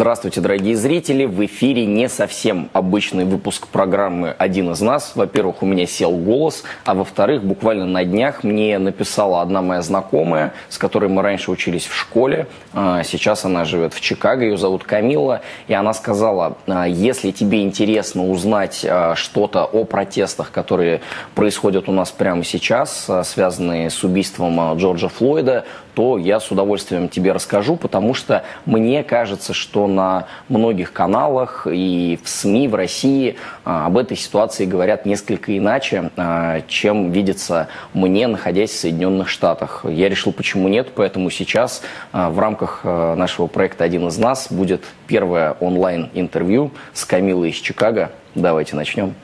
Здравствуйте, дорогие зрители! В эфире не совсем обычный выпуск программы «Один из нас». Во-первых, у меня сел голос, а во-вторых, буквально на днях мне написала одна моя знакомая, с которой мы раньше учились в школе. Сейчас она живет в Чикаго, ее зовут Камилла. И она сказала, если тебе интересно узнать что-то о протестах, которые происходят у нас прямо сейчас, связанные с убийством Джорджа Флойда, то я с удовольствием тебе расскажу, потому что мне кажется, что на многих каналах и в СМИ в России об этой ситуации говорят несколько иначе, чем видится мне, находясь в Соединенных Штатах. Я решил, почему нет, поэтому сейчас в рамках нашего проекта «Один из нас» будет первое онлайн-интервью с Камиллой из Чикаго. Давайте начнем.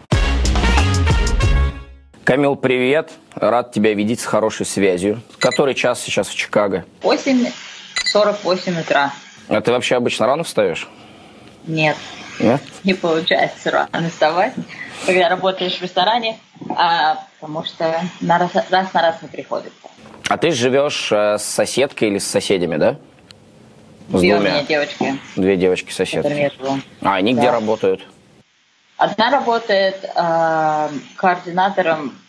Камил, привет. Рад тебя видеть с хорошей связью. Который час сейчас в Чикаго? 8:48 утра. А ты вообще обычно рано встаешь? Нет. Нет? Не получается рано вставать, когда работаешь в ресторане, потому что раз на раз не приходится. А ты живешь с соседкой или с соседями, да? С Две у двумя? меня девочки. Две девочки-соседки. А они Да. где работают? Одна работает координатором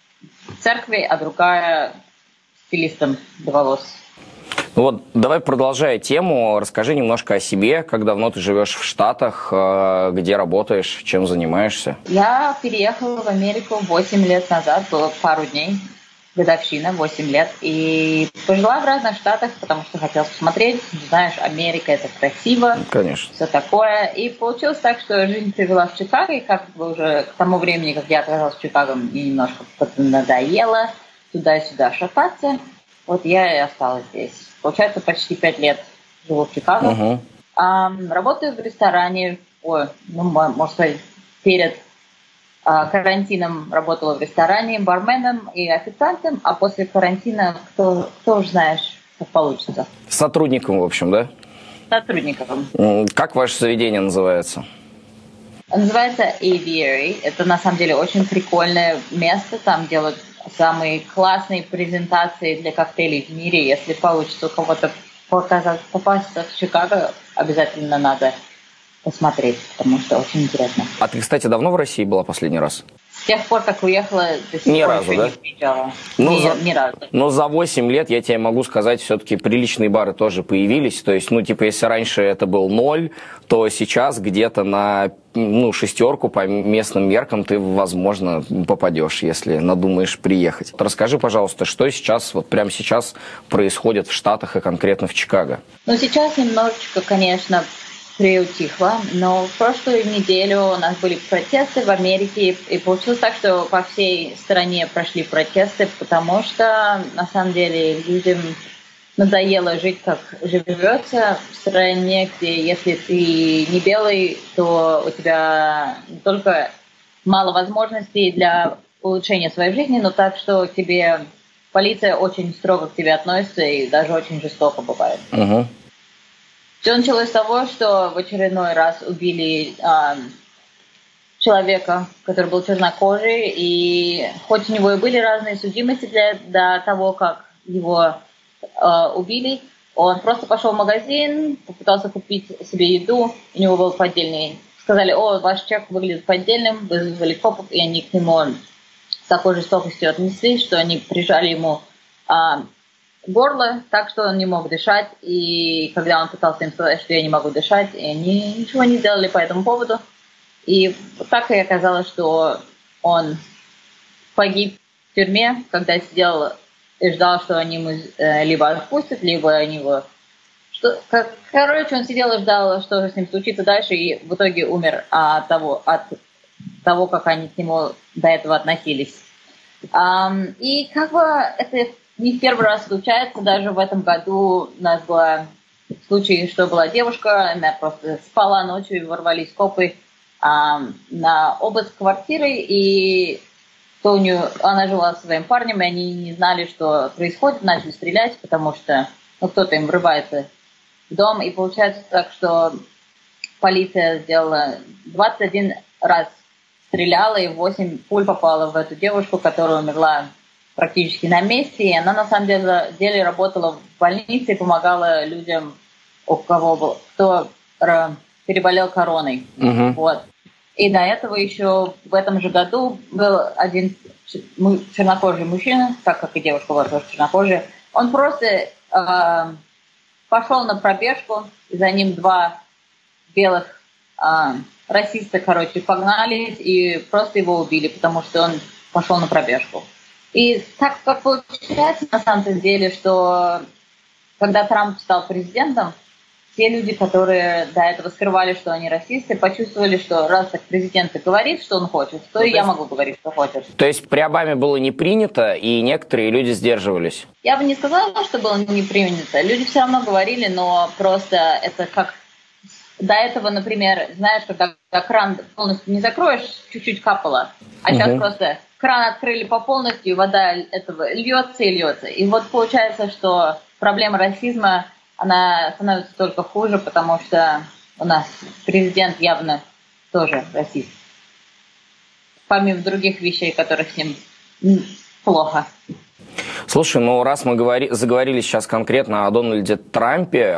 в церкви, а другая стилистом для волос. Ну вот, давай, продолжая тему, расскажи немножко о себе, как давно ты живешь в Штатах, где работаешь, чем занимаешься. Я переехала в Америку 8 лет назад, было пару дней, годовщина, 8 лет, и пожила в разных штатах, потому что хотела посмотреть, знаешь, Америка — это красиво, Конечно. все такое, и получилось так, что жизнь привела в Чикаго, и как бы уже к тому времени, как я оказалась в Чикаго, мне немножко надоело туда-сюда шататься, вот я и осталась здесь. Получается, почти 5 лет живу в Чикаго. Работаю в ресторане, можно сказать, перед карантином работала в ресторане барменом и официантом, а после карантина, кто уж знаешь, как получится. Сотрудником, в общем, да? Сотрудником. Как ваше заведение называется? Называется Aviary. Это на самом деле очень прикольное место. Там делают самые классные презентации для коктейлей в мире. Если получится у кого-то попасться в Чикаго, обязательно надо посмотреть, потому что очень интересно. А ты, кстати, давно в России была последний раз? С тех пор, как уехала, до сих Ни пор разу, еще да? не приезжала. Ни разу. Но за 8 лет, я тебе могу сказать, все-таки приличные бары тоже появились. То есть, если раньше это был 0, то сейчас где-то на шестерку по местным меркам ты, возможно, попадешь, если надумаешь приехать. Расскажи, пожалуйста, что сейчас, вот прямо сейчас происходит в Штатах и конкретно в Чикаго? Сейчас немножечко, конечно, приутихло, но в прошлую неделю у нас были протесты в Америке, и получилось так, что по всей стране прошли протесты, потому что, на самом деле, людям надоело жить, как живется в стране, где если ты не белый, то у тебя не только мало возможностей для улучшения своей жизни, но так, что тебе полиция очень строго к тебе относится и даже очень жестоко бывает. Угу. Все началось с того, что в очередной раз убили человека, который был чернокожий, и хоть у него и были разные судимости до того, как его убили, он просто пошел в магазин, попытался купить себе еду, у него был поддельный. Сказали: ваш чек выглядит поддельным, вызвали копов, и они к нему с такой жестокостью отнеслись, что они прижали ему горло, так что он не мог дышать, и когда он пытался им сказать, что я не могу дышать, и они ничего не сделали по этому поводу. И вот так и оказалось, что он погиб в тюрьме, когда сидел и ждал, что они ему либо отпустят, либо они его... Короче, он сидел и ждал, что же с ним случится дальше, и в итоге умер от того, как они к нему до этого относились. И как бы это не в первый раз случается. Даже в этом году у нас был случай, что была девушка, она просто спала ночью, и ворвались копы на обыск квартиры, и она жила со своим парнем, и они не знали, что происходит, начали стрелять, потому что кто-то им врывается в дом, и получается так, что полиция сделала 21 раз стреляла, и 8 пуль попало в эту девушку, которая умерла практически на месте, и она на самом деле работала в больнице и помогала людям, кто переболел короной. Вот. И до этого еще в этом же году был один чернокожий мужчина, так как и девушка была тоже чернокожая. Он просто пошел на пробежку, и за ним два белых расиста, погнались и просто его убили, потому что он пошел на пробежку. И так как получается на самом деле, что когда Трамп стал президентом, те люди, которые до этого скрывали, что они расисты, почувствовали, что раз так президент говорит, что он хочет, то и я могу говорить, что хочет. То есть при Обаме было не принято, и некоторые люди сдерживались? Я бы не сказала, что было не принято. Люди все равно говорили, но просто это как... До этого, например, знаешь, когда кран полностью не закроешь, чуть-чуть капало, а сейчас просто кран открыли по полностью, и вода этого льется и льется. И вот получается, что проблема расизма, она становится только хуже, потому что у нас президент явно тоже расист. Помимо других вещей, которых с ним плохо. Слушай, ну раз мы заговорили сейчас конкретно о Дональде Трампе,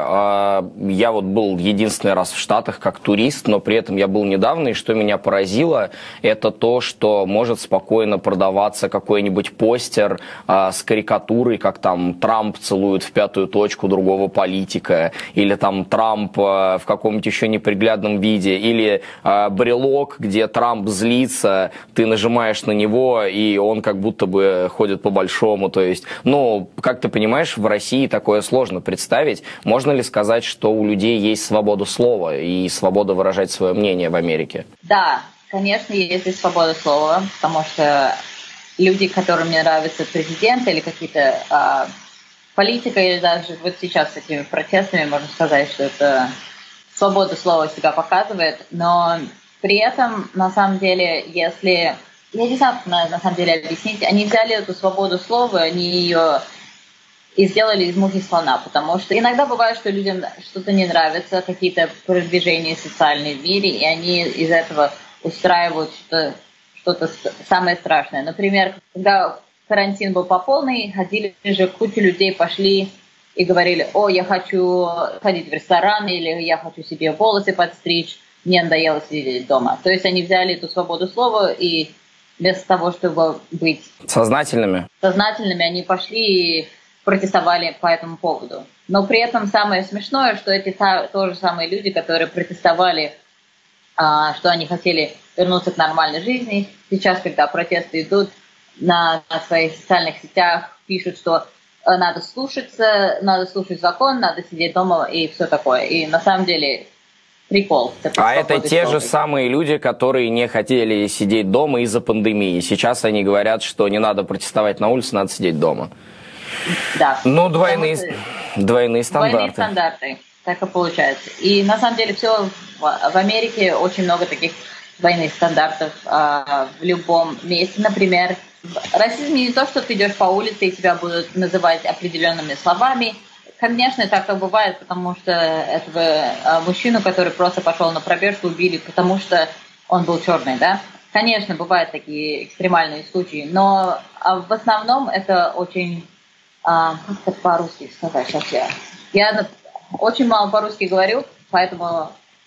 я вот был единственный раз в Штатах как турист, но при этом я был недавно, и что меня поразило, это то, что может спокойно продаваться какой-нибудь постер с карикатурой, как там Трамп целует в пятую точку другого политика, или там Трамп в каком-нибудь еще неприглядном виде, или брелок, где Трамп злится, ты нажимаешь на него, и он как будто бы ходит по-большому, то есть, ну, как ты понимаешь, в России такое сложно представить. Можно ли сказать, что у людей есть свобода слова и свобода выражать свое мнение в Америке? Да, конечно, есть и свобода слова, потому что люди, которым не нравится президент или какие-то политика, или даже вот сейчас с этими протестами, можно сказать, что это свобода слова себя показывает, но при этом, на самом деле, если... Я не знаю, на самом деле объяснить. Они взяли эту свободу слова, они ее и сделали из мухи слона, потому что иногда бывает, что людям что-то не нравится, какие-то продвижения социальные в мире, и они из этого устраивают что-то самое страшное. Например, когда карантин был по полной, ходили же куча людей, пошли и говорили: о, я хочу ходить в ресторан, или я хочу себе волосы подстричь, мне надоело сидеть дома. То есть они взяли эту свободу слова и вместо того, чтобы быть сознательными, они пошли и протестовали по этому поводу. Но при этом самое смешное, что эти тоже самые люди, которые протестовали, что они хотели вернуться к нормальной жизни, сейчас, когда протесты идут, на своих социальных сетях пишут, что надо слушать закон, надо сидеть дома и все такое. И на самом деле... Прикол. А это те же самые люди, которые не хотели сидеть дома из-за пандемии. Сейчас они говорят, что не надо протестовать на улице, надо сидеть дома. Да. Ну, двойные стандарты. Двойные стандарты. Так и получается. И на самом деле все в Америке очень много таких двойных стандартов в любом месте. Например, расизм не то, что ты идешь по улице и тебя будут называть определенными словами. Конечно, так и бывает, потому что этого мужчину, который просто пошел на пробежку, убили, потому что он был черный, да? Конечно, бывают такие экстремальные случаи, но в основном это очень... как это по-русски сказать? Сейчас я очень мало по-русски говорю, поэтому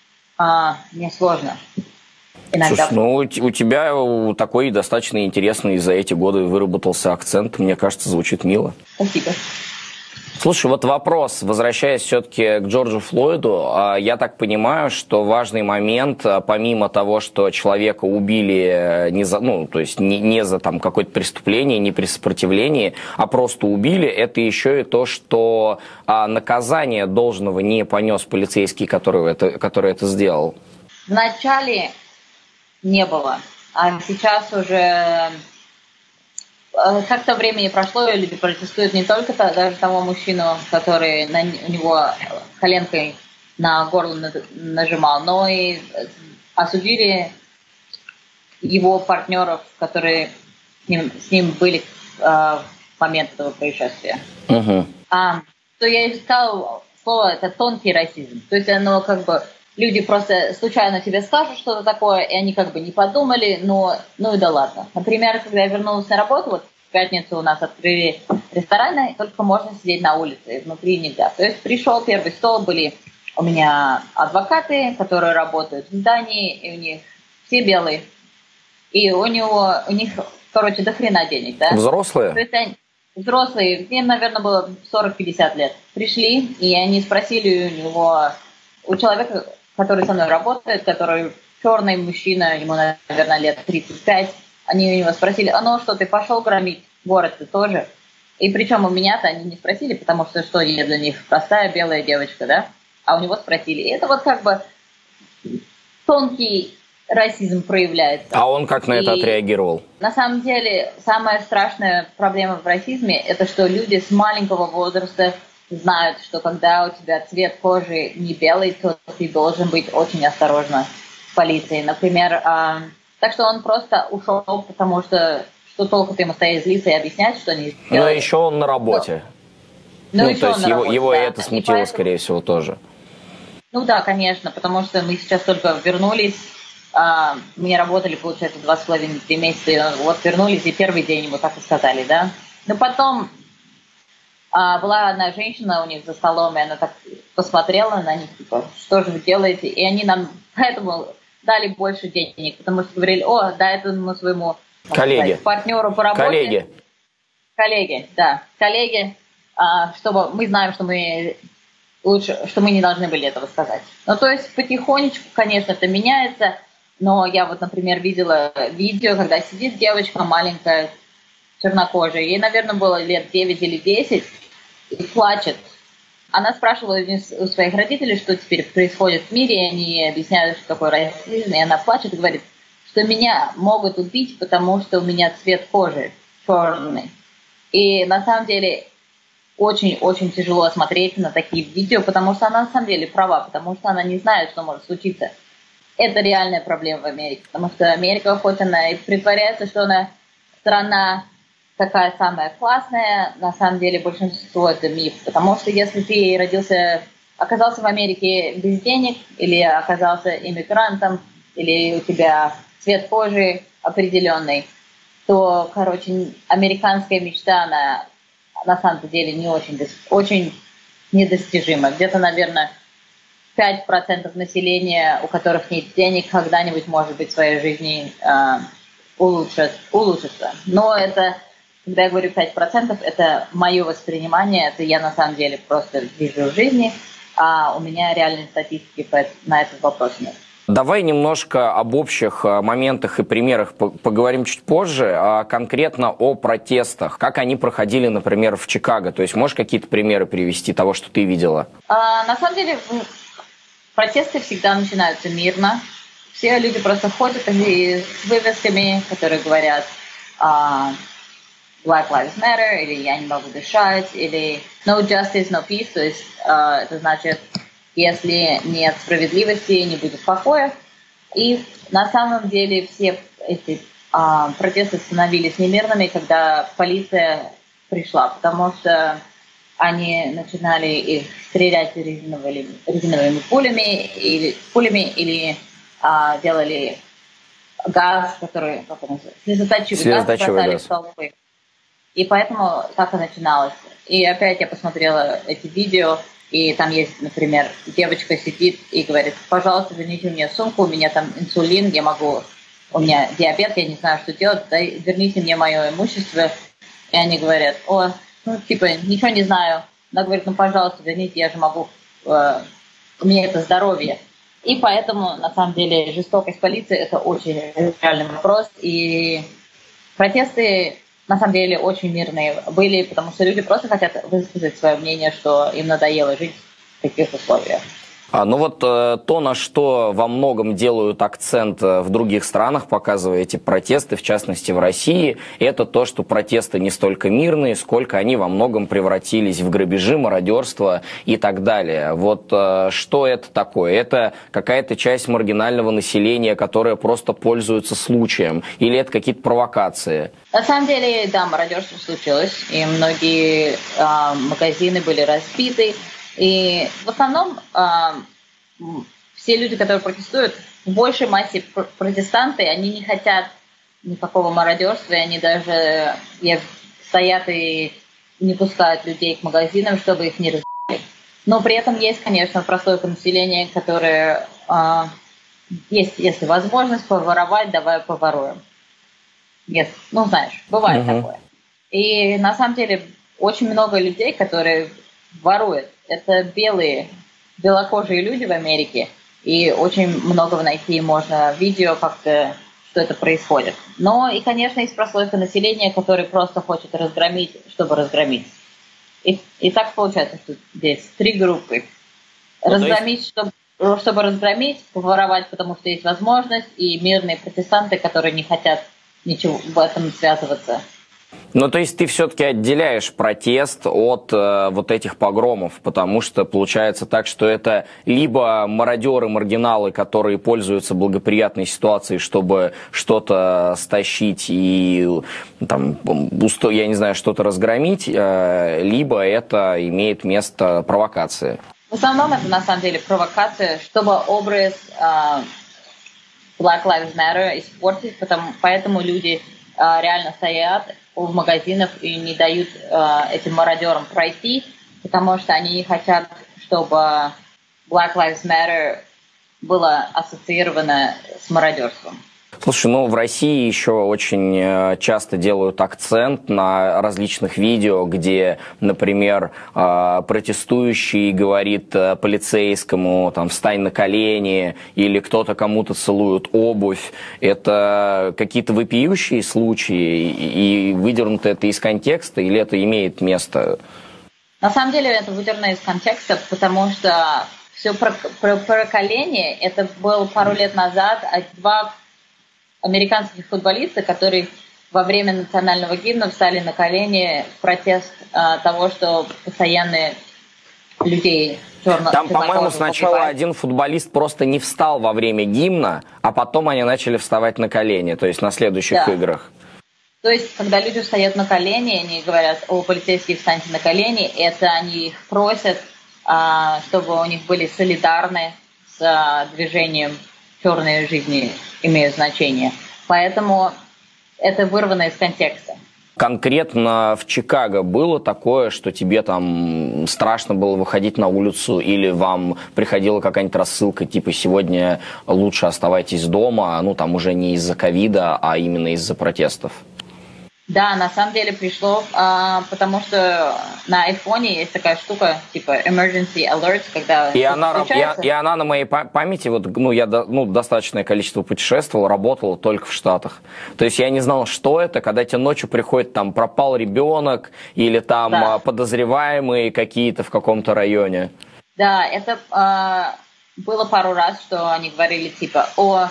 мне сложно иногда. Слушай, ну у тебя такой достаточно интересный за эти годы выработался акцент, мне кажется, звучит мило. Спасибо. Слушай, вот вопрос, возвращаясь все-таки к Джорджу Флойду, я так понимаю, что важный момент, помимо того, что человека убили не за там какое-то преступление, не при сопротивлении, а просто убили, это еще и то, что наказание должного не понес полицейский, который это сделал. Вначале не было, а сейчас уже... Как-то времени прошло, и люди протестуют не только даже того мужчину, который у него коленкой на горло нажимал, но и осудили его партнеров, которые с ним были в момент этого происшествия. То я искала слово, это тонкий расизм. То есть оно как бы... Люди просто случайно тебе скажут что-то такое, и они как бы не подумали, ну и да ладно. Например, когда я вернулась на работу, вот в пятницу у нас открыли рестораны, только можно сидеть на улице, внутри нельзя. То есть пришел первый стол, были у меня адвокаты, которые работают в здании, и у них все белые. И у них, короче, до хрена денег, да? Взрослые? То есть они, взрослые, им, наверное, было 40-50 лет. Пришли, и они спросили у человека, который со мной работает, который черный мужчина, ему, наверное, лет 35, они у него спросили: а ну что, ты пошел громить город, ты тоже? И причем у меня-то они не спросили, потому что я для них простая белая девочка, да? А у него спросили. И это вот как бы тонкий расизм проявляется. А он как на это отреагировал? На самом деле, самая страшная проблема в расизме – это что люди с маленького возраста знают, что когда у тебя цвет кожи не белый, то ты должен быть очень осторожна с полицией. Например, так что он просто ушел, потому что толку-то ему стоять злиться и объяснять, что они сделали. Но еще он на работе. То есть его да. это смутило, поэтому, скорее всего, тоже. Ну да, конечно, потому что мы сейчас только вернулись. Мы работали, получается, 2,5-3 месяца, и вот вернулись, и первый день ему так и сказали, да. Но потом была одна женщина у них за столом, и она так посмотрела на них, типа, что же вы делаете? И они нам поэтому дали больше денег, потому что говорили: о, да, это мы своему партнеру по работе. Коллеги, да. Коллеги, чтобы мы знаем, что мы не должны были этого сказать. Ну, то есть потихонечку, конечно, это меняется. Но я вот, например, видела видео, когда сидит девочка маленькая, чернокожая, ей, наверное, было лет 9 или 10, и плачет. Она спрашивала у своих родителей, что теперь происходит в мире, и они объясняют, что такое расизм, и она плачет и говорит, что меня могут убить, потому что у меня цвет кожи черный. И на самом деле очень-очень тяжело смотреть на такие видео, потому что она на самом деле права, потому что она не знает, что может случиться. Это реальная проблема в Америке, потому что Америка, хоть она и притворяется, что она страна такая самая классная, на самом деле большинство это миф, потому что если ты оказался в Америке без денег, или оказался иммигрантом, или у тебя цвет кожи определенный, то, короче, американская мечта, она на самом деле не очень недостижима. Где-то, наверное, 5% населения, у которых нет денег, когда-нибудь, может быть, в своей жизни улучшится. Но это, когда я говорю 5%, это мое воспринимание, это я на самом деле просто вижу в жизни, а у меня реальной статистики на этот вопрос нет. Давай немножко об общих моментах и примерах поговорим чуть позже, а конкретно о протестах. Как они проходили, например, в Чикаго? То есть можешь какие-то примеры привести того, что ты видела? На самом деле протесты всегда начинаются мирно. Все люди просто ходят с вывесками, которые говорят Black Lives Matter, или «Я не могу дышать», или «No justice, no peace», то есть это значит, если нет справедливости, не будет покоя. И на самом деле все эти протесты становились немирными, когда полиция пришла, потому что они начинали их стрелять резиновыми пулями или делали газ, который, как он называется, слезоточивый газ в толпы. И поэтому так и начиналось. И опять я посмотрела эти видео, и там есть, например, девочка сидит и говорит: пожалуйста, верните мне сумку, у меня там инсулин, у меня диабет, я не знаю, что делать, верните мне мое имущество. И они говорят: ничего не знаю. Она говорит: пожалуйста, верните, я же могу, у меня это здоровье. И поэтому, на самом деле, жестокость полиции – это очень реальный вопрос. И протесты, на самом деле, очень мирные были, потому что люди просто хотят высказать свое мнение, что им надоело жить в таких условиях. То, на что во многом делают акцент в других странах, показывая эти протесты, в частности в России, это то, что протесты не столько мирные, сколько они во многом превратились в грабежи, мародерство и так далее. Что это такое? Это какая-то часть маргинального населения, которая просто пользуется случаем? Или это какие-то провокации? На самом деле, да, мародерство случилось, и многие магазины были разбиты. И в основном все люди, которые протестуют, в большей массе протестанты, они не хотят никакого мародерства, и они даже стоят и не пускают людей к магазинам, чтобы их не разбили. Но при этом есть, конечно, прослойка населения, которое есть, если возможность поворовать, давай поворуем. Yes. Ну, знаешь, бывает такое. И на самом деле очень много людей, которые воруют. Это белокожие люди в Америке. И очень много найти можно видео, как-то, что это происходит. Но и, конечно, есть прослойка населения, которая просто хочет разгромить, чтобы разгромить. И так получается, что здесь 3 группы. Разгромить, чтобы разгромить, поворовать, потому что есть возможность, и мирные протестанты, которые не хотят ничего в этом связываться. Ну, то есть ты все-таки отделяешь протест от вот этих погромов, потому что получается так, что это либо мародеры, маргиналы, которые пользуются благоприятной ситуацией, чтобы что-то стащить и, там, я не знаю, что-то разгромить, либо это имеет место провокация. В основном это на самом деле провокация, чтобы образ Black Lives Matter испортить, поэтому люди реально стоят в магазинах и не дают этим мародерам пройти, потому что они не хотят, чтобы Black Lives Matter было ассоциировано с мародерством. Слушай, ну в России еще очень часто делают акцент на различных видео, где, например, протестующий говорит полицейскому, там, встань на колени, или кто-то кому-то целует обувь. Это какие-то вопиющие случаи, и выдернуто это из контекста, или это имеет место? На самом деле это выдернуто из контекста, потому что все про колени, это было пару лет назад, 2 американских футболистов, которые во время национального гимна встали на колени в протест того, что постоянно людей черных... Там, по-моему, сначала один футболист просто не встал во время гимна, а потом они начали вставать на колени, то есть на следующих играх. То есть, когда люди встают на колени, они говорят: о, полицейские, встаньте на колени, это они их просят, чтобы у них были солидарны с движением «Черные жизни имеют значение». Поэтому это вырвано из контекста. Конкретно в Чикаго было такое, что тебе там страшно было выходить на улицу, или вам приходила какая-нибудь рассылка, типа сегодня лучше оставайтесь дома, ну там уже не из-за ковида, а именно из-за протестов? Да, на самом деле пришло, потому что на айфоне есть такая штука, типа emergency alerts, когда и она на моей памяти, вот, ну, я достаточное количество путешествовал, работал только в Штатах. То есть я не знал, что это, когда тебе ночью приходит, там, пропал ребенок, или там подозреваемые какие-то в каком-то районе. Да, это было пару раз, что они говорили, типа,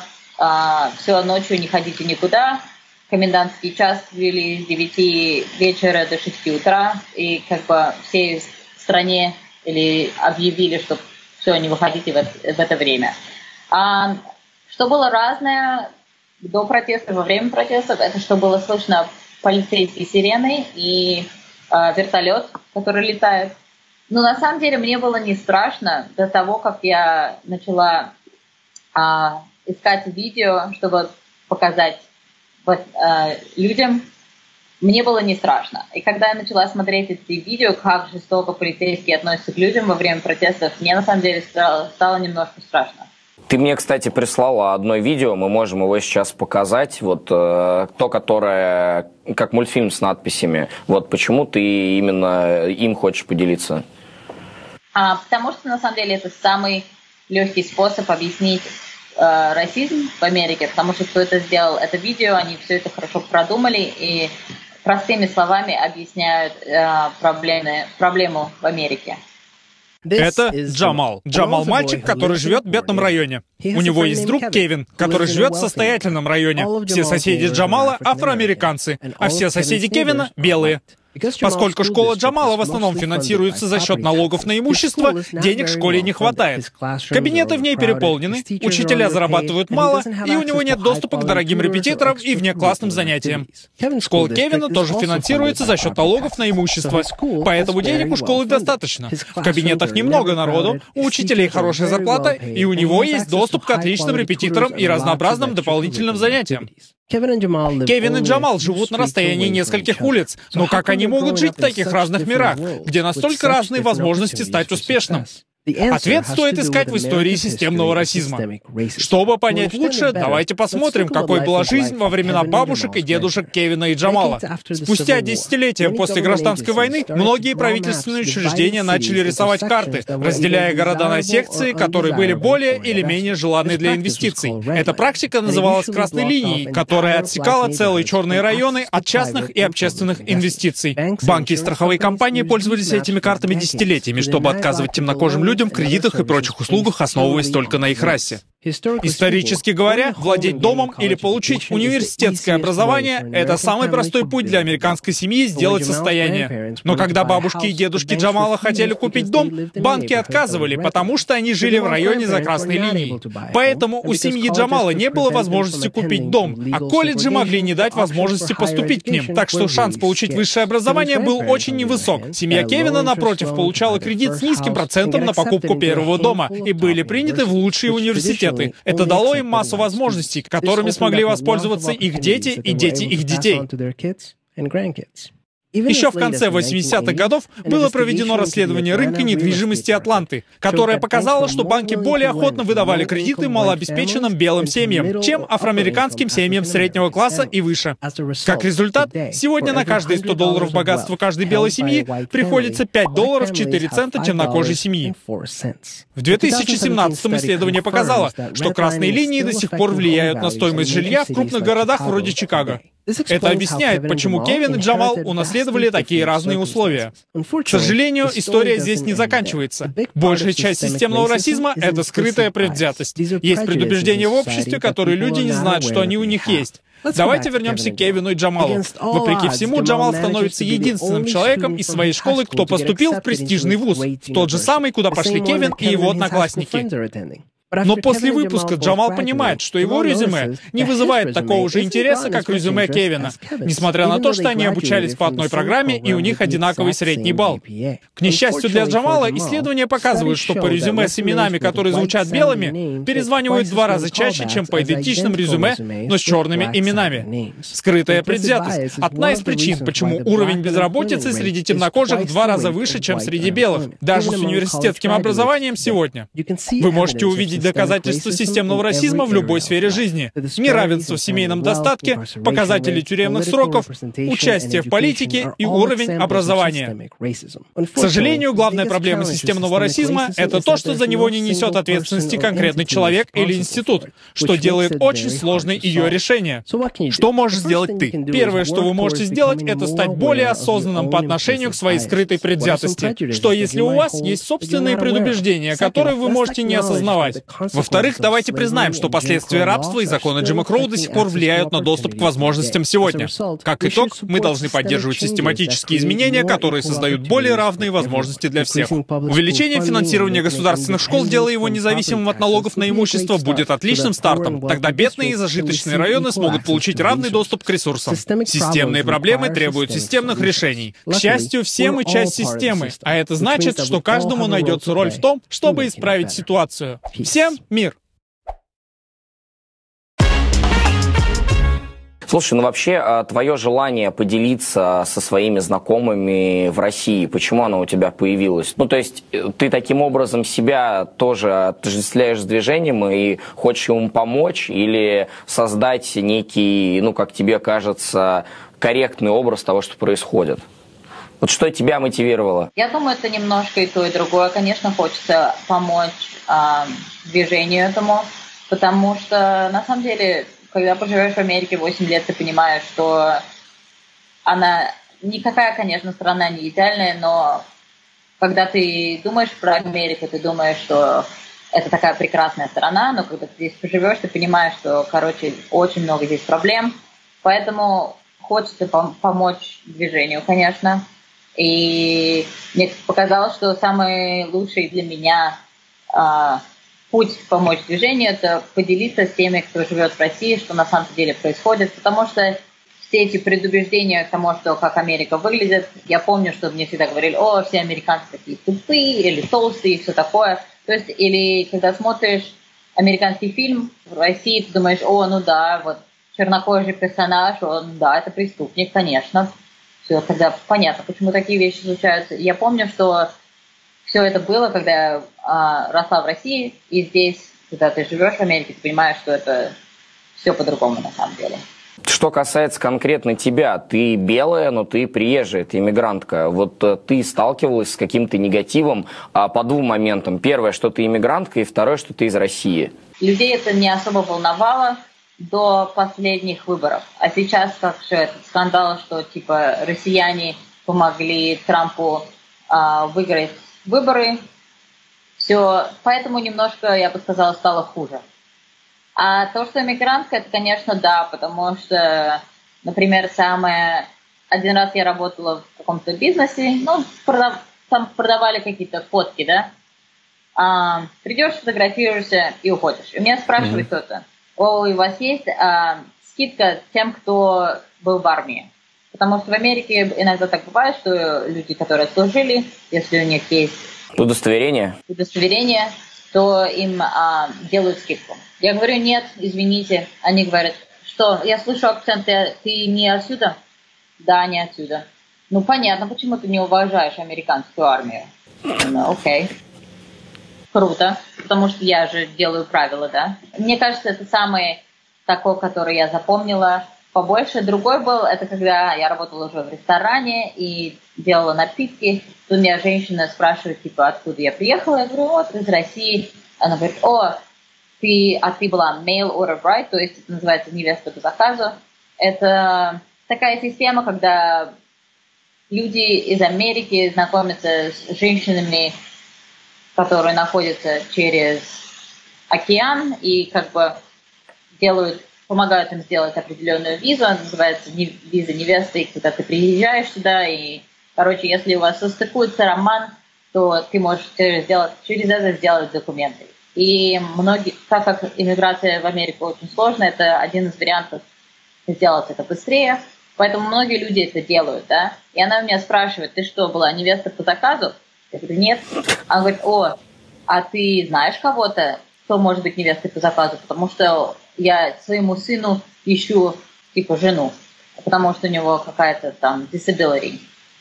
все, ночью не ходите никуда. Комендантский час ввели с 9 вечера до 6 утра, и как бы всей стране или объявили, что все, не выходите в это время. Что было разное до протестов, во время протестов, это что было слышно полицейские сирены и вертолет, который летает. Но на самом деле мне было не страшно до того, как я начала искать видео, чтобы показать людям. Мне было не страшно. И когда я начала смотреть эти видео, как жестоко полицейские относятся к людям во время протестов, мне на самом деле стало немножко страшно. Ты мне, кстати, прислала одно видео, мы можем его сейчас показать, вот то, которое как мультфильм с надписями. Вот почему ты именно им хочешь поделиться? Потому что, на самом деле, это самый легкий способ объяснить расизм в Америке, потому что кто это сделал, это видео, они все это хорошо продумали и простыми словами объясняют проблему в Америке. Это Джамал. Джамал мальчик, который живет в бедном районе. У него есть друг Кевин, который живет в состоятельном районе. Все соседи Джамала афроамериканцы, а все соседи Кевина белые. Поскольку школа Джамала в основном финансируется за счет налогов на имущество, денег в школе не хватает. Кабинеты в ней переполнены, учителя зарабатывают мало, и у него нет доступа к дорогим репетиторам и внеклассным занятиям. Школа Кевина тоже финансируется за счет налогов на имущество, поэтому денег у школы достаточно. В кабинетах немного народу, у учителей хорошая зарплата, и у него есть доступ к отличным репетиторам и разнообразным дополнительным занятиям. Кевин и Джамал живут на расстоянии нескольких улиц, но как они могут жить в таких разных мирах, где настолько разные возможности стать успешным? Ответ стоит искать в истории системного расизма. Чтобы понять лучше, давайте посмотрим, какой была жизнь во времена бабушек и дедушек Кевина и Джамала. Спустя десятилетия после гражданской войны многие правительственные учреждения начали рисовать карты, разделяя города на секции, которые были более или менее желанны для инвестиций. Эта практика называлась красной линией, которая отсекала целые черные районы от частных и общественных инвестиций. Банки и страховые компании пользовались этими картами десятилетиями, чтобы отказывать темнокожим людям в кредитах и прочих услугах, основываясь только на их расе. Исторически говоря, владеть домом или получить университетское образование — это самый простой путь для американской семьи сделать состояние. Но когда бабушки и дедушки Джамала хотели купить дом, банки отказывали, потому что они жили в районе за красной линией. Поэтому у семьи Джамала не было возможности купить дом, а колледжи могли не дать возможности поступить к ним, так что шанс получить высшее образование был очень невысок. Семья Кевина, напротив, получала кредит с низким процентом на покупку первого дома и были приняты в лучшие университеты. Это дало им массу возможностей, которыми смогли воспользоваться их дети и дети их детей. Еще в конце 80-х годов было проведено расследование рынка недвижимости Атланты, которое показало, что банки более охотно выдавали кредиты малообеспеченным белым семьям, чем афроамериканским семьям среднего класса и выше. Как результат, сегодня на каждые $100 богатства каждой белой семьи приходится $5 4 цента темнокожей семьи. В 2017-м исследование показало, что красные линии до сих пор влияют на стоимость жилья в крупных городах вроде Чикаго. Это объясняет, почему Кевин и Джамал унаследовали такие разные условия. К сожалению, история здесь не заканчивается. Большая часть системного расизма — это скрытая предвзятость. Есть предубеждения в обществе, которые люди не знают, что они у них есть. Давайте вернемся к Кевину и Джамалу. Вопреки всему, Джамал становится единственным человеком из своей школы, кто поступил в престижный вуз, тот же самый, куда пошли Кевин и его одноклассники. Но после выпуска Джамал понимает, что его резюме не вызывает такого же интереса, как резюме Кевина, несмотря на то, что они обучались по одной программе и у них одинаковый средний балл. К несчастью для Джамала, исследования показывают, что по резюме с именами, которые звучат белыми, перезванивают в 2 раза чаще, чем по идентичным резюме, но с черными именами. Скрытая предвзятость — одна из причин, почему уровень безработицы среди темнокожих в 2 раза выше, чем среди белых, даже с университетским образованием сегодня. Вы можете увидеть доказательства системного расизма в любой сфере жизни. Неравенство в семейном достатке, показатели тюремных сроков, участие в политике и уровень образования. К сожалению, главная проблема системного расизма — это то, что за него не несет ответственности конкретный человек или институт, что делает очень сложной ее решение. Что можешь сделать ты? Первое, что вы можете сделать, это стать более осознанным по отношению к своей скрытой предвзятости. Что если у вас есть собственные предубеждения, которые вы можете не осознавать? Во-вторых, давайте признаем, что последствия рабства и законы Джима Кроу до сих пор влияют на доступ к возможностям сегодня. Как итог, мы должны поддерживать систематические изменения, которые создают более равные возможности для всех. Увеличение финансирования государственных школ, делая его независимым от налогов на имущество, будет отличным стартом. Тогда бедные и зажиточные районы смогут получить равный доступ к ресурсам. Системные проблемы требуют системных решений. К счастью, все мы часть системы, а это значит, что каждому найдется роль в том, чтобы исправить ситуацию. Всем мир! Слушай, ну вообще, твое желание поделиться со своими знакомыми в России, почему оно у тебя появилось? Ну, то есть, ты таким образом себя тоже отождествляешь с движением и хочешь ему помочь или создать некий, ну, как тебе кажется, корректный образ того, что происходит? Вот что тебя мотивировало? Я думаю, это немножко и то, и другое. Конечно, хочется помочь движению этому, потому что, на самом деле, когда поживешь в Америке 8 лет, ты понимаешь, что она никакая, конечно, страна не идеальная, но когда ты думаешь про Америку, ты думаешь, что это такая прекрасная страна, но когда ты здесь поживешь, ты понимаешь, что, короче, очень много здесь проблем, поэтому хочется помочь движению, конечно. И мне показалось, что самый лучший для меня путь помочь движению — это поделиться с теми, кто живет в России, что на самом деле происходит, потому что все эти предубеждения к тому, что как Америка выглядит, я помню, что мне всегда говорили: о, все американцы такие тупые или толстые и все такое. То есть, или когда смотришь американский фильм в России, ты думаешь: о, ну да, вот чернокожий персонаж, он, да, это преступник, конечно. Все, тогда понятно, почему такие вещи случаются. Я помню, что все это было, когда я росла в России, и здесь, когда ты живешь в Америке, ты понимаешь, что это все по-другому на самом деле. Что касается конкретно тебя, ты белая, но ты приезжая, ты иммигрантка. Вот ты сталкивалась с каким-то негативом по двум моментам. Первое, что ты иммигрантка, и второе, что ты из России. Людей это не особо волновало до последних выборов. А сейчас, как же этот скандал, что типа россияне помогли Трампу выиграть выборы, все, поэтому немножко, я бы сказала, стало хуже. А то, что иммигрантка, это, конечно, да, потому что, например, один раз я работала в каком-то бизнесе, ну, там продавали какие-то фотки, да, придешь, фотографируешься и уходишь. И меня спрашивает кто-то: о, у вас есть скидка тем, кто был в армии? Потому что в Америке иногда так бывает, что люди, которые служили, если у них есть удостоверение, то им делают скидку. Я говорю: нет, извините. Они говорят: что, я слышу акцент, ты не отсюда? Да, не отсюда. Ну, понятно, почему ты не уважаешь американскую армию. Ну, окей. Круто, потому что я же делаю правила, да. Мне кажется, это самый такой, который я запомнила побольше. Другой был, это когда я работала уже в ресторане и делала напитки. Тут меня женщина спрашивает, типа, откуда я приехала. Я говорю: вот, из России. Она говорит: о, ты была mail order bride, то есть это называется невеста по заказу. Это такая система, когда люди из Америки знакомятся с женщинами, которые находятся через океан, и как бы помогают им сделать определенную визу, она называется виза невесты, и когда ты приезжаешь сюда, и, короче, если у вас состыкуется роман, то ты можешь через это сделать документы. И так как иммиграция в Америку очень сложная, это один из вариантов сделать это быстрее, поэтому многие люди это делают, да. И она меня спрашивает: ты что, была невеста по заказу? Я говорю: нет. Она говорит: о, а ты знаешь кого-то, кто может быть невестой по заказу? Потому что я своему сыну ищу, типа, жену, потому что у него какая-то там disability.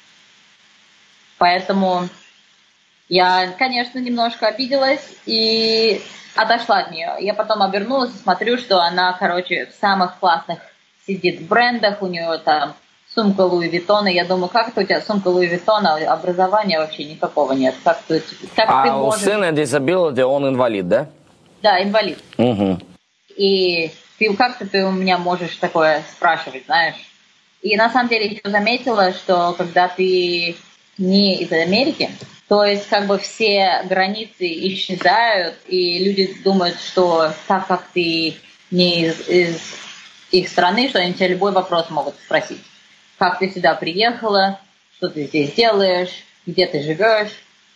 Поэтому я, конечно, немножко обиделась и отошла от нее. Я потом обернулась и смотрю, что она, короче, в самых классных сидит в брендах, у нее там сумка Луи Виттона. Я думаю: как это у тебя сумка Луи Виттона, образования вообще никакого нет. Как ты можешь... у сына disability, он инвалид, да? Да, инвалид. Угу. И ты у меня можешь такое спрашивать, знаешь? И на самом деле я заметила, что когда ты не из Америки, то есть как бы все границы исчезают, и люди думают, что так как ты не из их страны, что они тебе любой вопрос могут спросить. Как ты сюда приехала, что ты здесь делаешь, где ты живешь,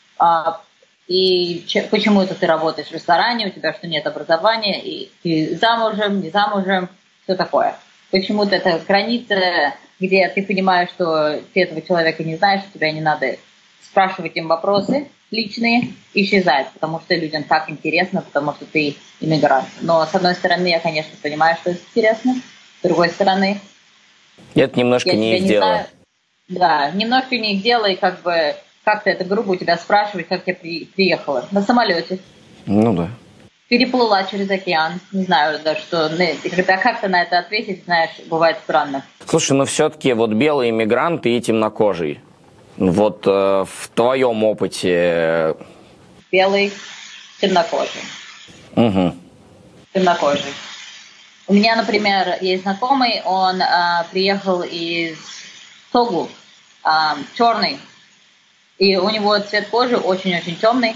и почему это ты работаешь в ресторане, у тебя что, нет образования, и ты замужем, не замужем, все такое. Почему-то это граница, где ты понимаешь, что ты этого человека не знаешь, что тебя не надо спрашивать им вопросы личные, исчезает, потому что людям так интересно, потому что ты иммигрант. Но с одной стороны, я, конечно, понимаю, что это интересно, с другой стороны... Это немножко не их дело. Да, немножко не их дело, и как бы как-то это грубо у тебя спрашивать, как я приехала. На самолете. Ну да. Переплыла через океан. Не знаю даже, что... Когда как-то на это ответить, знаешь, бывает странно. Слушай, но все-таки вот белый иммигрант и темнокожий. Вот в твоем опыте... Белый, темнокожий. Угу. Темнокожий. У меня, например, есть знакомый, он приехал из Тогу, черный. И у него цвет кожи очень-очень темный.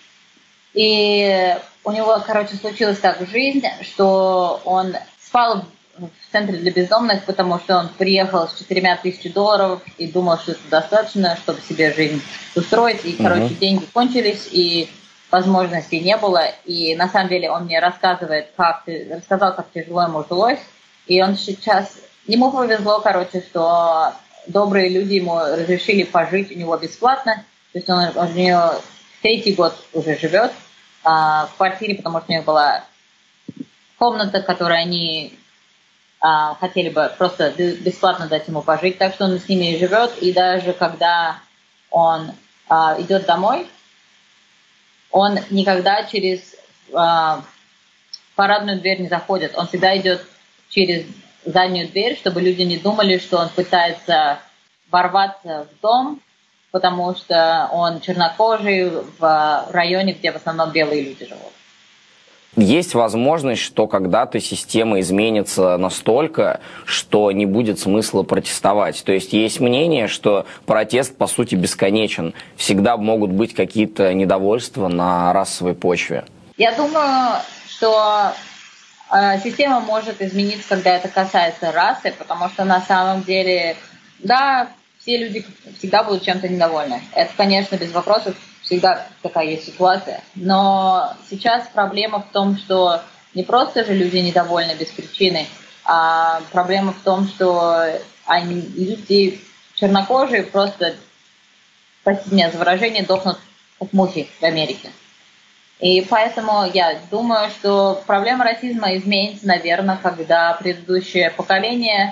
И у него, короче, случилась так жизнь, что он спал в центре для бездомных, потому что он приехал с $4000 и думал, что это достаточно, чтобы себе жизнь устроить. И, короче, деньги кончились, и возможностей не было. И на самом деле он мне рассказал, как тяжело ему жилось. И он сейчас... Ему повезло, короче, что добрые люди ему разрешили пожить у него бесплатно. То есть он у нее 3-й год уже живет в квартире, потому что у него была комната, которую они хотели бы просто бесплатно дать ему пожить, так что он с ними и живет. И даже когда он идет домой, он никогда через парадную дверь не заходит. Он всегда идет через заднюю дверь, чтобы люди не думали, что он пытается ворваться в дом, потому что он чернокожий в районе, где в основном белые люди живут. Есть возможность, что когда-то система изменится настолько, что не будет смысла протестовать. То есть есть мнение, что протест, по сути, бесконечен. Всегда могут быть какие-то недовольства на расовой почве. Я думаю, что система может измениться, когда это касается расы, потому что на самом деле, да, все люди всегда будут чем-то недовольны. Это, конечно, без вопросов. Всегда такая есть ситуация. Но сейчас проблема в том, что не просто же люди недовольны без причины, а проблема в том, что люди чернокожие просто, простите меня за выражение, дохнут как мухи в Америке. И поэтому я думаю, что проблема расизма изменится, наверное, когда предыдущее поколение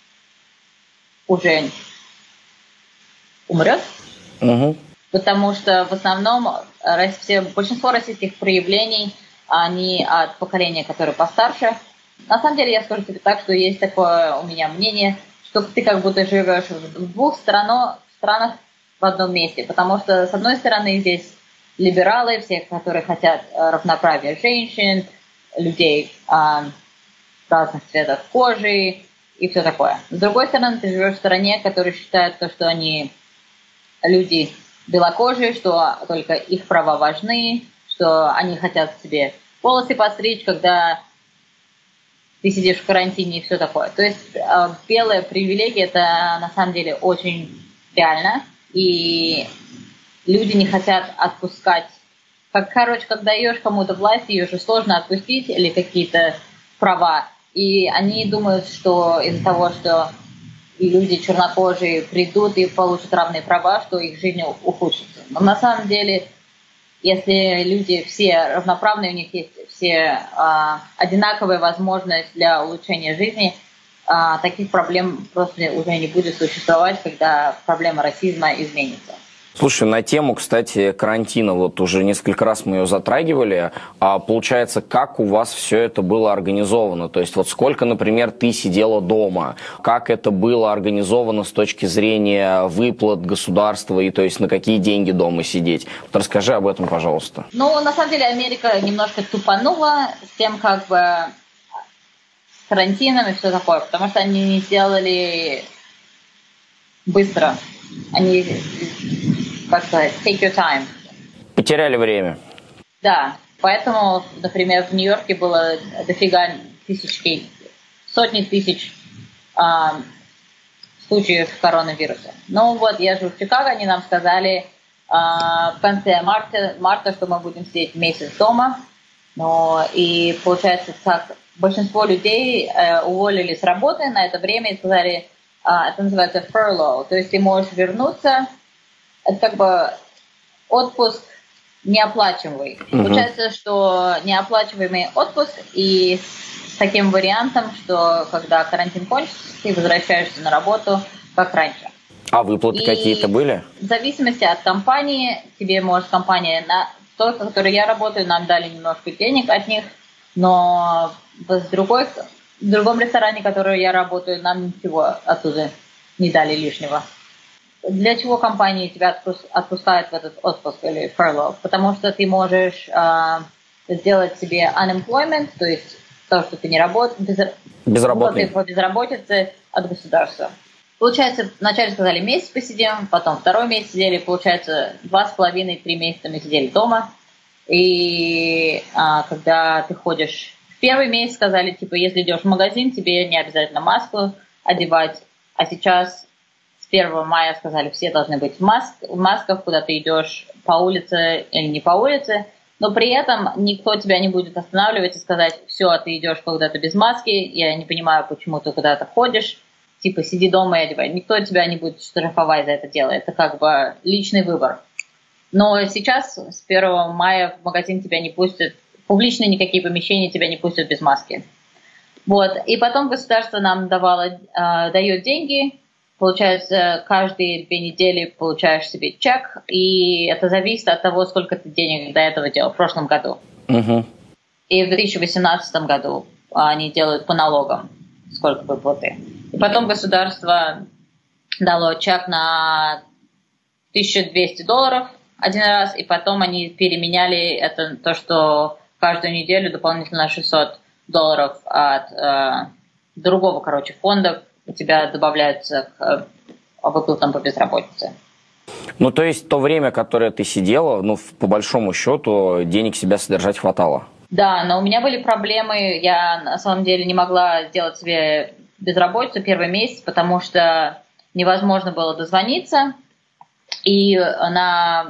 уже умрет. Угу. Потому что в основном большинство российских проявлений, они от поколения, которое постарше. На самом деле, я скажу тебе так, что есть такое у меня мнение, что ты как будто живешь в двух странах в одном месте. Потому что, с одной стороны, здесь либералы, все, которые хотят равноправия женщин, людей разных цветов кожи и все такое. С другой стороны, ты живешь в стране, которая считает, что они люди белокожие, что только их права важны, что они хотят себе волосы подстричь, когда ты сидишь в карантине и все такое. То есть белая привилегия — это на самом деле очень реально, и люди не хотят отпускать. Когда даешь кому-то власть, ее же сложно отпустить или какие-то права. И они думают, что из-за того, что люди чернокожие придут и получат равные права, что их жизнь ухудшится. Но на самом деле, если люди все равноправные, у них есть все одинаковая возможность для улучшения жизни, таких проблем просто уже не будет существовать, когда проблема расизма изменится. Слушай, на тему, кстати, карантина, вот уже несколько раз мы ее затрагивали, а получается, как у вас все это было организовано? То есть вот сколько, например, ты сидела дома? Как это было организовано с точки зрения выплат государства и то есть на какие деньги дома сидеть? Вот расскажи об этом, пожалуйста. Ну, на самом деле, Америка немножко тупанула с тем, как бы с карантином и все такое, потому что они не сделали быстро. Они, как сказать, take your time. Потеряли время. Да, поэтому, например, в Нью-Йорке было дофига сотни тысяч случаев коронавируса. Ну вот, я живу в Чикаго, они нам сказали в конце марта, что мы будем сидеть месяц дома. И получается, так, большинство людей уволили с работы на это время и сказали, это называется furlough, то есть ты можешь вернуться, это как бы отпуск неоплачиваемый. Получается, что неоплачиваемый отпуск и с таким вариантом, что когда карантин кончится, ты возвращаешься на работу как раньше. А выплаты какие-то были? В зависимости от компании, тебе может компания, на той, в которой я работаю, нам дали немножко денег от них, но в другом ресторане, в котором я работаю, нам ничего оттуда не дали лишнего. Для чего компании тебя отпускают в этот отпуск или furlough? Потому что ты можешь сделать себе unemployment, то есть то, что ты не работаешь, безработный по безработице от государства. Получается, вначале сказали месяц посидим, потом второй месяц сидели, получается 2,5-3 месяца мы сидели дома. И когда ты ходишь в первый месяц, сказали, типа, если идешь в магазин, тебе не обязательно маску одевать, а сейчас с 1 мая сказали, все должны быть в масках, куда ты идешь по улице или не по улице, но при этом никто тебя не будет останавливать и сказать, все, ты идешь куда-то без маски, я не понимаю, почему ты куда-то ходишь, типа сиди дома и одевай. Никто тебя не будет штрафовать за это дело, это как бы личный выбор. Но сейчас с 1 мая в магазин тебя не пустят, публичные никакие помещения тебя не пустят без маски. Вот. И потом государство нам дает деньги. Получается, каждые 2 недели получаешь себе чек, и это зависит от того, сколько ты денег до этого делал в прошлом году. Угу. И в 2018 году они делают по налогам, сколько выплаты. И потом государство дало чек на $1200 один раз, и потом они переменяли это, то, что каждую неделю дополнительно $600 от другого, фонда у тебя добавляются к выплатам по безработице. Ну, то есть то время, которое ты сидела, по большому счету, денег себя содержать хватало? Да, но у меня были проблемы. Я, на самом деле, не могла сделать себе безработицу первый месяц, потому что невозможно было дозвониться. И на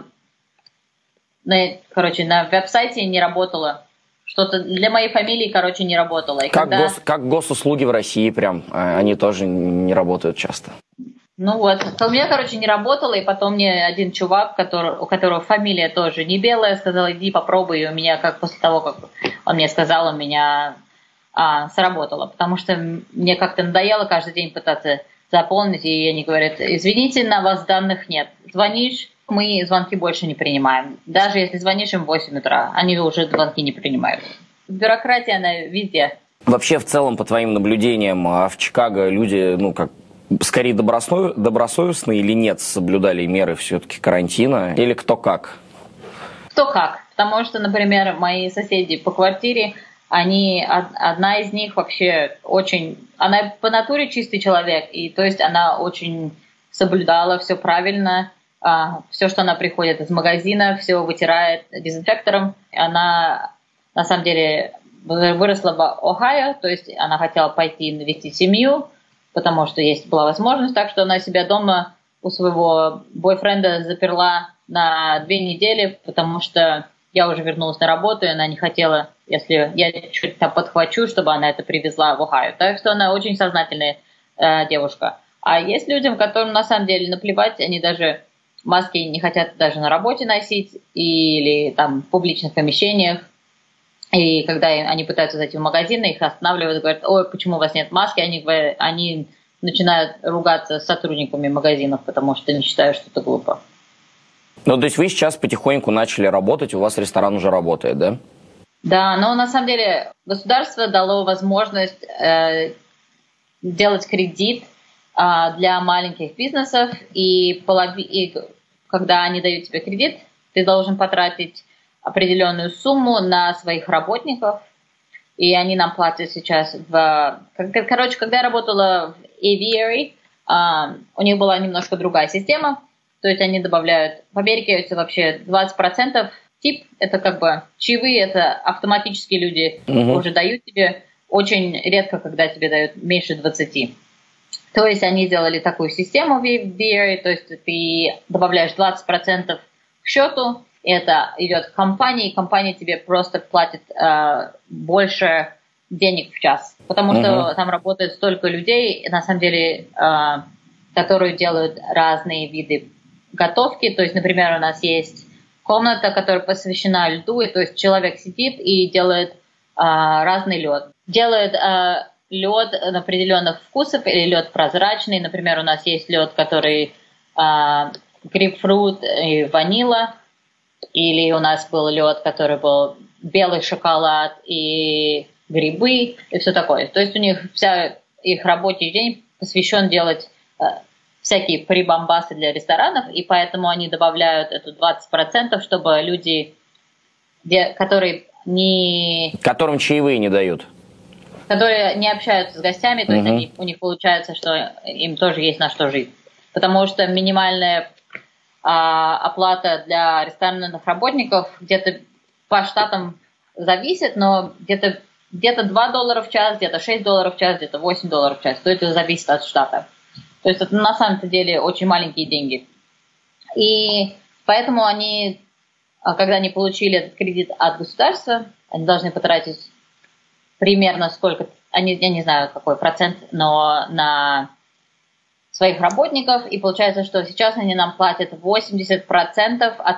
веб-сайте не работало. Что-то для моей фамилии, не работало. И как госуслуги в России прям, они тоже не работают часто. Ну вот, у меня, не работало, и потом мне один чувак, у которого фамилия тоже не белая, сказал, иди попробуй, и у меня, после того, как он мне сказал, у меня сработало, потому что мне как-то надоело каждый день пытаться заполнить, и они говорят, извините, на вас данных нет, звонишь, мы звонки больше не принимаем. Даже если звонишь им в 8 утра, они уже звонки не принимают. Бюрократия, она везде. Вообще, в целом, по твоим наблюдениям, в Чикаго люди, скорее добросовестные или нет, соблюдали меры все-таки карантина? Или кто как? Кто как. Потому что, например, мои соседи по квартире, одна из них вообще она по натуре чистый человек, и то есть она очень соблюдала все правильно. Все, что она приходит из магазина, все вытирает дезинфектором. Она, на самом деле, выросла в Ohio, то есть она хотела пойти навестить семью, потому что была возможность, так что она себя дома у своего бойфренда заперла на 2 недели, потому что я уже вернулась на работу, и она не хотела, если я что-то подхвачу, чтобы она это привезла в Ohio. Так что она очень сознательная девушка. А есть людям, которым на самом деле наплевать, они даже маски не хотят даже на работе носить или там в публичных помещениях. И когда они пытаются зайти в магазин, их останавливают, говорят, ой, почему у вас нет маски? Они начинают ругаться с сотрудниками магазинов, потому что не считают, что это глупо. То есть вы сейчас потихоньку начали работать, у вас ресторан уже работает, да? Да, но на самом деле государство дало возможность делать кредит для маленьких бизнесов, и когда они дают тебе кредит, ты должен потратить определенную сумму на своих работников, и они нам платят сейчас когда я работала в Aviary, у них была немножко другая система, то есть они добавляют, в Америке это вообще 20% тип, это чаевые, это автоматически люди уже дают тебе, очень редко, когда тебе дают меньше 20%. То есть они сделали такую систему в Aviary, то есть ты добавляешь 20% к счету, это идет к компании, и компания тебе просто платит больше денег в час. Потому что там работает столько людей, на самом деле, которые делают разные виды готовки. То есть, например, у нас есть комната, которая посвящена льду, и то есть человек сидит и делает разный лед. Делает лед определенных вкусов или лед прозрачный. Например, у нас есть лед, который грейпфрут и ванила. Или у нас был лед, который был белый шоколад и грибы и все такое. То есть у них вся их рабочий день посвящен делать всякие прибамбасы для ресторанов, и поэтому они добавляют эту 20%, чтобы люди, которые не... Которым чаевые не дают. Которые не общаются с гостями, то есть у них получается, что им тоже есть на что жить. Потому что минимальная оплата для ресторанных работников где-то по штатам зависит, но где-то $2 в час, где-то $6 в час, где-то $8 в час. То это зависит от штата. То есть это на самом деле очень маленькие деньги. И поэтому они, когда они получили этот кредит от государства, они должны потратить примерно сколько, я не знаю какой процент, но на своих работников, и получается, что сейчас они нам платят 80% от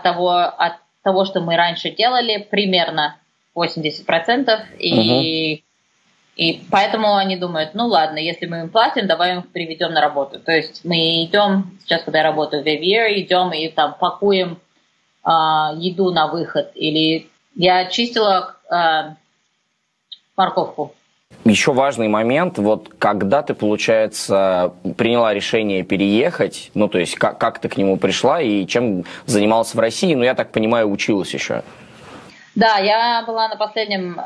того, что мы раньше делали, примерно 80%, и И поэтому они думают, ну ладно, если мы им платим, давай их приведем на работу. То есть мы идем, сейчас когда я работаю в Aviair, идем и там пакуем еду на выход. Или я чистила морковку. Еще важный момент, вот когда ты, получается, приняла решение переехать, ну, то есть как ты к нему пришла и чем занималась в России, ну, я так понимаю, училась еще. Да, я была на последнем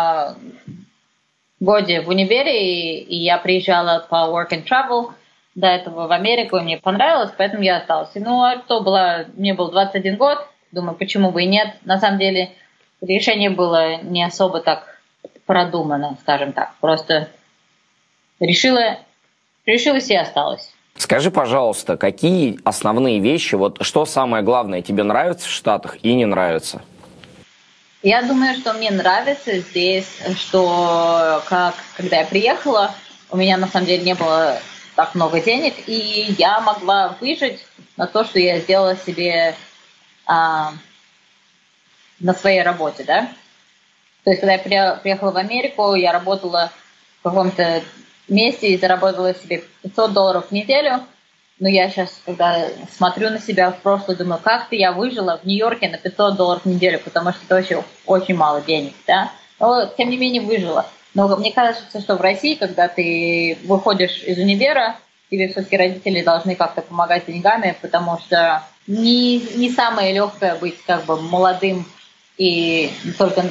годе в универе, и я приезжала по work and travel до этого в Америку, и мне понравилось, поэтому я осталась. Ну, а что было, мне был 21 год, думаю, почему бы и нет. На самом деле решение было не особо так продумано, скажем так. Просто решилась и осталась. Скажи, пожалуйста, какие основные вещи, вот что самое главное тебе нравится в Штатах и не нравится? Я думаю, что мне нравится здесь, что когда я приехала, у меня на самом деле не было так много денег, и я могла выжить на то, что я сделала себе на своей работе, да. То есть, когда я приехала в Америку, я работала в каком-то месте и заработала себе $500 в неделю. Но я сейчас, когда смотрю на себя в прошлое, думаю, как-то я выжила в Нью-Йорке на $500 в неделю, потому что это очень, очень мало денег, да. Но, тем не менее, выжила. Но мне кажется, что в России, когда ты выходишь из универа, тебе все-таки родители должны как-то помогать деньгами, потому что не самое легкое быть как бы молодым и только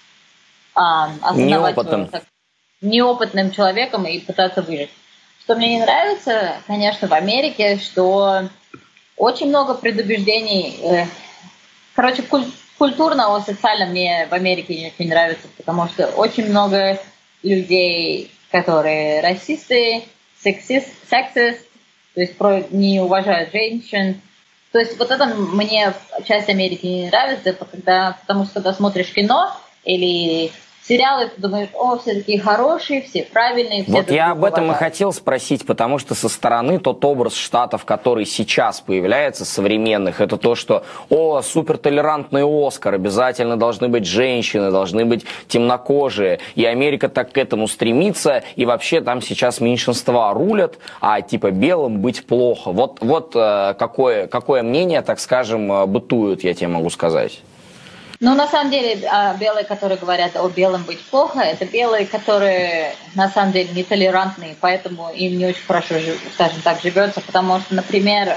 неопытным человеком и пытаться выжить. Что мне не нравится, конечно, в Америке, что очень много предубеждений. Короче, культурно, социально мне в Америке не очень нравится, потому что очень много людей, которые расисты, сексист, то есть не уважают женщин. То есть вот это мне часть Америки не нравится, потому что когда смотришь кино или сериалы, ты думаешь, все такие хорошие, все правильные. Все вот я об этом и хотел спросить, потому что со стороны тот образ Штатов, который сейчас появляется, современных, это то, что, супертолерантный Оскар, обязательно должны быть женщины, должны быть темнокожие, и Америка так к этому стремится, и вообще там сейчас меньшинства рулят, а типа белым быть плохо. Вот какое мнение, так скажем, бытует, я тебе могу сказать. Ну, на самом деле, белые, которые говорят о белом быть плохо, это белые, которые, на самом деле, нетолерантные, поэтому им не очень хорошо, скажем так, живется, потому что, например,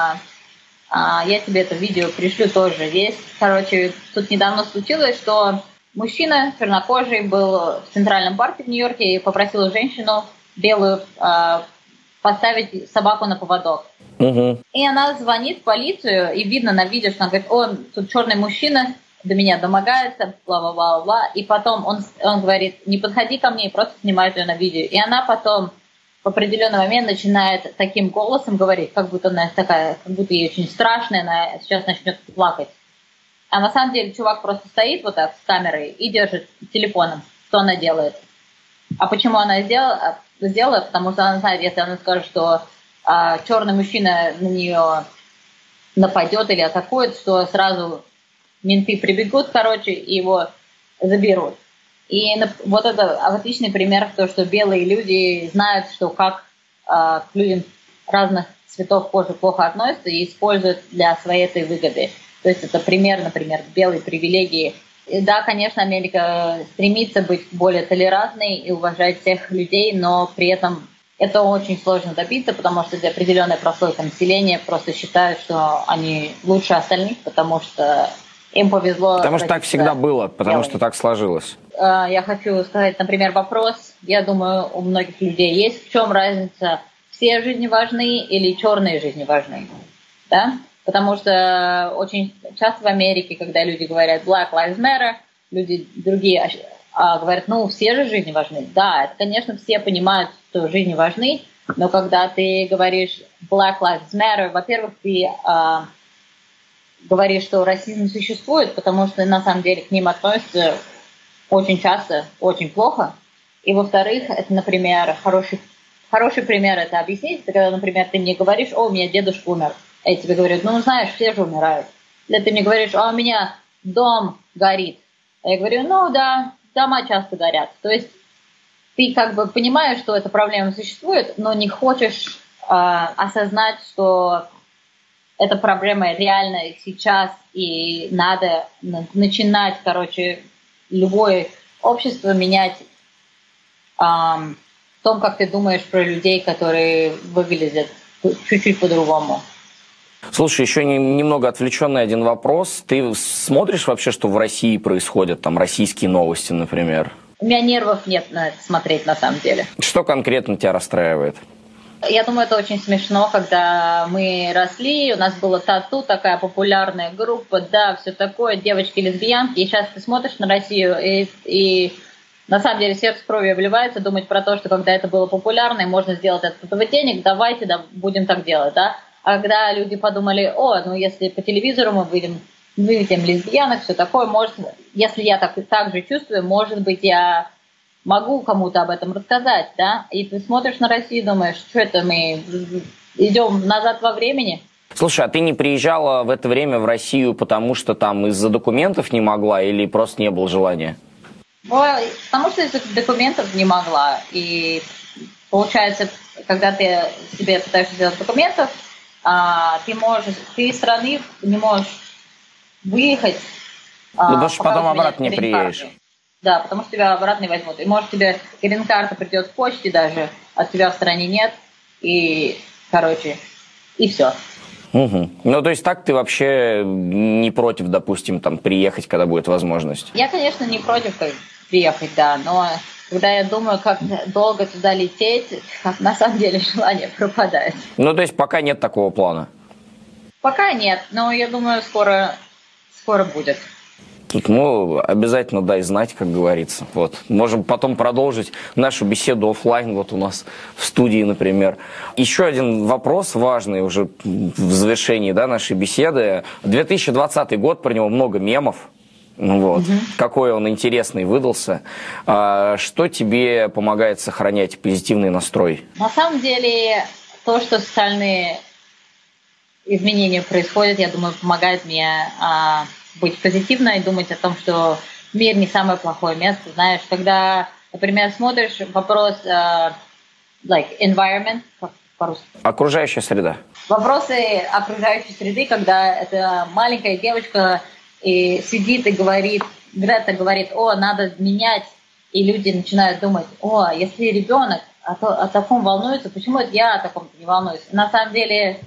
я тебе это видео пришлю тоже, есть, тут недавно случилось, что мужчина чернокожий был в Центральном парке в Нью-Йорке и попросил женщину белую поставить собаку на поводок. Угу. И она звонит в полицию, и видно на видео, что она говорит, тут черный мужчина до меня домогается, бла-бла-бла-бла. И потом он говорит, не подходи ко мне, и просто снимает ее на видео. И она потом в определенный момент начинает таким голосом говорить, как будто она такая, как будто ей очень страшно, она сейчас начнет плакать. А на самом деле чувак просто стоит вот так с камерой и держит телефоном, что она делает. А почему она сделала? Потому что она знает, если она скажет, что черный мужчина на нее нападет или атакует, что сразу менты прибегут, и его заберут. И вот это отличный пример, то, что белые люди знают, что как к людям разных цветов кожи плохо относятся и используют для своей этой выгоды. То есть это пример, например, белой привилегии. И да, конечно, Америка стремится быть более толерантной и уважать всех людей, но при этом это очень сложно добиться, потому что определенная прослойка населения просто считает, что они лучше остальных, потому что им повезло. Потому что так всегда было, потому что так сложилось. Я хочу сказать, например, вопрос. Я думаю, у многих людей есть. В чем разница? Все жизни важны или черные жизни важны? Да? Потому что очень часто в Америке, когда люди говорят Black Lives Matter, люди другие говорят, все же жизни важны. Да, это, конечно, все понимают, что жизни важны, но когда ты говоришь Black Lives Matter, во-первых, ты говоришь, что расизм существует, потому что на самом деле к ним относятся очень часто, очень плохо. И во-вторых, это, например, хороший пример это объяснить, это когда, например, ты мне говоришь, у меня дедушка умер. А я тебе говорю, знаешь, все же умирают. Или ты мне говоришь, у меня дом горит. А я говорю, да, дома часто горят. То есть ты как бы понимаешь, что эта проблема существует, но не хочешь осознать, что эта проблема реально сейчас, и надо начинать, короче, любое общество менять в том, как ты думаешь про людей, которые выглядят чуть-чуть по-другому. Слушай, еще немного отвлеченный один вопрос. Ты смотришь вообще, что в России происходит, там, российские новости, например? У меня нервов нет на это смотреть, на самом деле. Что конкретно тебя расстраивает? Я думаю, это очень смешно, когда мы росли, у нас была Тату, такая популярная группа, да, все такое, девочки-лесбиянки, и сейчас ты смотришь на Россию, и на самом деле сердце кровью обливается думать про то, что когда это было популярно, и можно сделать от этого денег, давайте будем так делать, да. А когда люди подумали, ну если по телевизору мы выведем лесбиянок, все такое, может, если я так же чувствую, может быть, я могу кому-то об этом рассказать, да? И ты смотришь на Россию и думаешь, что это мы идем назад во времени? Слушай, а ты не приезжала в это время в Россию, потому что там из-за документов не могла или просто не было желания? Потому что из-за документов не могла. И получается, когда ты себе пытаешься сделать документов, ты из страны не можешь выехать. Потому что потом обратно не приедешь. Да, потому что тебя обратно возьмут. И может тебе грин-карта придет в почте даже, а тебя в стране нет. И, и все. Угу. Ну, то есть так ты вообще не против, допустим, там приехать, когда будет возможность? Я, конечно, не против приехать, да, но когда я думаю, как долго туда лететь, на самом деле желание пропадает. Ну, то есть пока нет такого плана? Пока нет, но я думаю, скоро будет. Тут, обязательно дай знать, как говорится. Вот. Можем потом продолжить нашу беседу офлайн, вот у нас в студии, например. Еще один вопрос важный уже в завершении нашей беседы. 2020 год, про него много мемов. Вот. Какой он интересный выдался. Что тебе помогает сохранять позитивный настрой? На самом деле, то, что социальные изменения происходят, я думаю, помогает мне быть позитивной и думать о том, что мир не самое плохое место. Знаешь, когда, например, смотришь вопрос environment, как по-русски? Окружающая среда. Вопросы окружающей среды, когда эта маленькая девочка и сидит и говорит, Грета говорит, надо менять, и люди начинают думать, если ребенок о таком волнуется, почему это я о таком не волнуюсь? На самом деле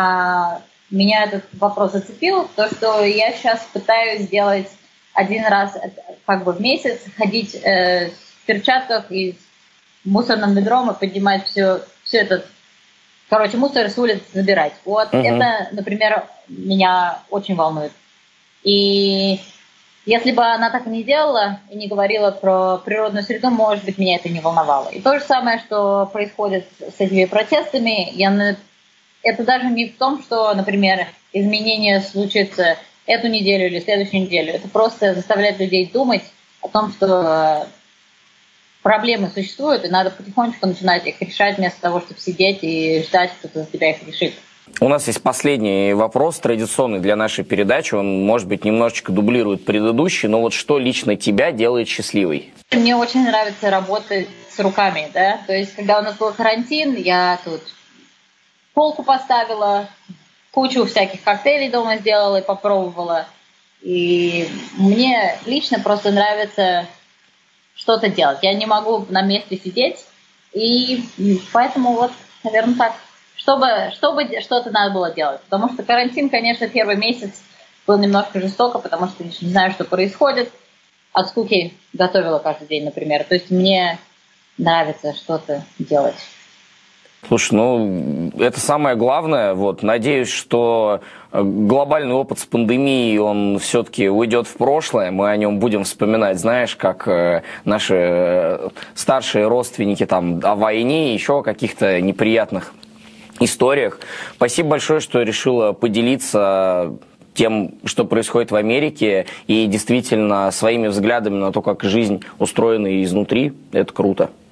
меня этот вопрос зацепил, то, что я сейчас пытаюсь сделать один раз в месяц, ходить в перчатках и с мусорным ведром и поднимать все это, мусор с улиц забирать. Это, например, меня очень волнует. И если бы она так и не делала и не говорила про природную среду, может быть, меня это не волновало. И то же самое, что происходит с этими протестами, это даже не в том, что, например, изменения случатся эту неделю или следующую неделю. Это просто заставляет людей думать о том, что проблемы существуют, и надо потихонечку начинать их решать, вместо того, чтобы сидеть и ждать, кто-то за тебя их решит. У нас есть последний вопрос, традиционный для нашей передачи. Он, может быть, немножечко дублирует предыдущий, но вот что лично тебя делает счастливой? Мне очень нравится работать с руками, да. То есть, когда у нас был карантин, я тут полку поставила, кучу всяких коктейлей дома сделала и попробовала. И мне лично просто нравится что-то делать. Я не могу на месте сидеть, и поэтому наверное, так. Чтобы что-то надо было делать. Потому что карантин, конечно, первый месяц был немножко жестоко, потому что не знаю, что происходит. От скуки готовила каждый день, например. То есть мне нравится что-то делать. Слушай, это самое главное. Надеюсь, что глобальный опыт с пандемией, он все-таки уйдет в прошлое. Мы о нем будем вспоминать, знаешь, как наши старшие родственники о войне и еще о каких-то неприятных историях. Спасибо большое, что решила поделиться тем, что происходит в Америке, и действительно своими взглядами на то, как жизнь устроена изнутри. Это круто.